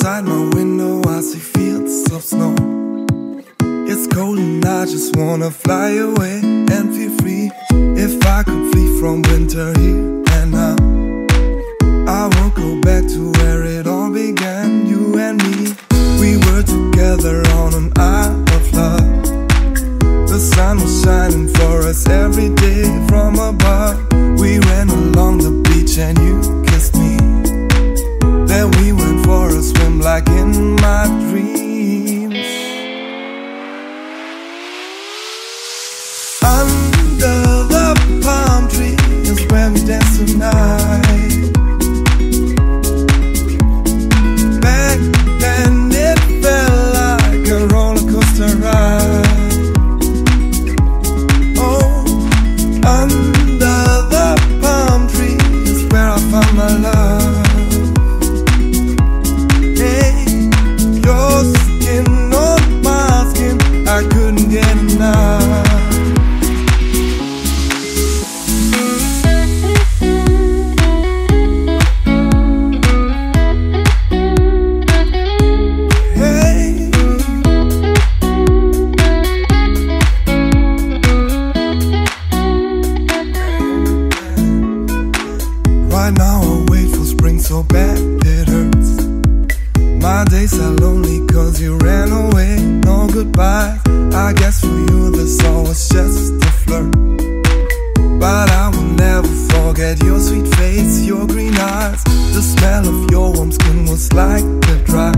Outside my window I see fields of snow. It's cold and I just wanna fly away and feel free. If I could flee from winter here and now, I won't go back to where it all began. You and me, we were together on an isle of love. The sun was shining for us every day from above. We ran along the beach and you kissed me. Then we went for a swim like in my dreams. Under the palm tree is where we dance tonight. Back then it felt like a roller coaster ride. Oh, under the palm tree is where I found my love. Your skin on my skin, I couldn't get enough. Hey, right now I wait for spring so bad it hurts. My days are lonely cause you ran away, no goodbyes. I guess for you this all was just a flirt, but I will never forget your sweet face, your green eyes. The smell of your warm skin was like a drug.